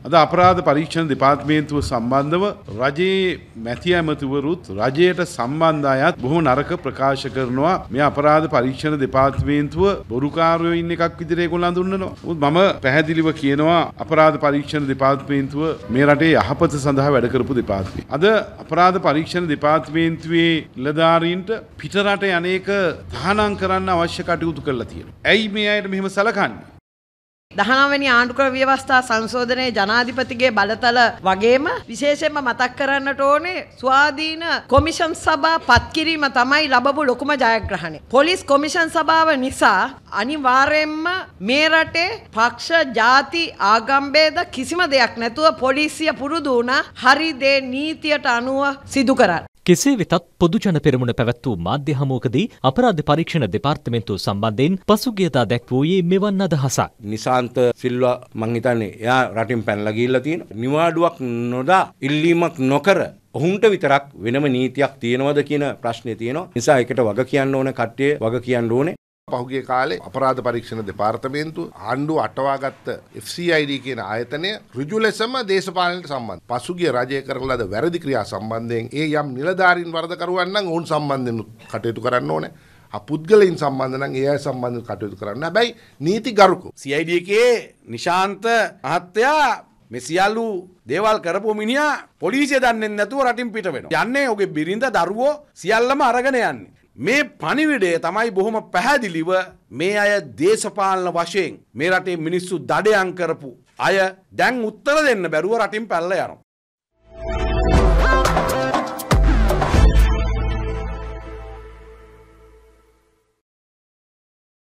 අද අපරාධ පරීක්ෂණ දෙපාර්තමේන්තුව සම්බන්ධව රජයේ මැති ඇමතිවරුත් රජයට සම්බන්ධ අයත් බොහොම නරක ප්‍රකාශ කරනවා. මේ අපරාධ පරීක්ෂණ දෙපාර්තමේන්තුව බොරුකාරයෝ ඉන්න එකක් විදිහට ඒගොල්ලෝ හඳුන්වනවා. මම පැහැදිලිව කියනවා අපරාධ පරීක්ෂණ දෙපාර්තමේන්තුව මේ රටේ යහපත සඳහා වැඩ කරපු දෙපාර්තමේන්තුව. අද අපරාධ පරීක්ෂණ දෙපාර්තමේන්තුවේ නිලධාරීන්ට පිටරට යන්නේක තහනම් කරන්න අවශ්‍ය කටයුතු කරලා තියෙනවා. ඇයි මේ අයට මෙහෙම සලකන්නේ? 19 වෙනි ආණ්ඩුක්‍රම ව්‍යවස්ථා සංශෝධනයේ ජනාධිපතිගේ බලතල වගේම විශේෂයෙන්ම මතක් කරන්නට ඕනේ ස්වාධීන කොමිෂන් සභා පත් කිරීම තමයි ලැබපු ලොකුම ජයග්‍රහණය. පොලිස් කොමිෂන් සභාව නිසා අනිවාර්යයෙන්ම මේ රටේ පක්ෂ, ජාති, ආගම් ભેද කිසිම දෙයක් නැතුව පොලිසිය පුරුදු වුණා හරි දේ නීතියට අනුව සිදු කරන්න. කෙසේ වෙතත් පොදුජන පෙරමුණ පැවැත් වූ මාධ්‍ය හමුවකදී අපරාධ පරීක්ෂණ දෙපාර්තමේන්තුව සම්බන්ධයෙන් පසුගියදා දැක්වූයේ මෙවන් අදහසක්. නිසාන්ත සිල්වා මං හිතන්නේ එයා රටින් පැනලා ගිහිල්ලා තියෙනවා. නිවාඩුවක් නොදා ඉල්ලීමක් නොකර ඔහුන්ට විතරක් වෙනම නීතියක් තියෙනවද කියන ප්‍රශ්නේ තියෙනවා. නිසා ඒකට වග කියන්න ඕන කට්ටිය වග කියන්න ඕනේ. පහුගිය කාලේ අපරාධ පරීක්ෂණ දෙපාර්තමේන්තුව ආණ්ඩුව අටවාගත්ත FCID කියන ආයතනය ඍජු ලෙසම දේශපාලනයට සම්බන්ධ. පසුගිය රජය කරන ලද වැරදි ක්‍රියා සම්බන්ධයෙන් ඒ යම් නිලධාරීන් වරදකරුවන් නම් ඔවුන් සම්බන්ධයෙන් කටයුතු කරන්න ඕනේ. පුද්ගලයන් සම්බන්ධ නම් ඒ අය සම්බන්ධව කටයුතු කරන්න. හැබැයි නීති ගරුක CID එකේ නිශාන්ත මහත්තයා මේ සියලු දේවල් කරපු මිනිහා පොලිසිය දන්නේ නැතුව රටින් පිට වෙනවා. යන්නේ ඔගේ බිරිඳ දරුවෝ සියල්ලම අරගෙන යන්නේ. මේ පණිවිඩය තමයි බොහොම පැහැදිලිව මේ අය දේශපාලන වශයෙන් මේ රටේ මිනිස්සු දඩයන් කරපු අය දැන් උත්තර දෙන්න බැරුව රටින් පැනලා යනවා.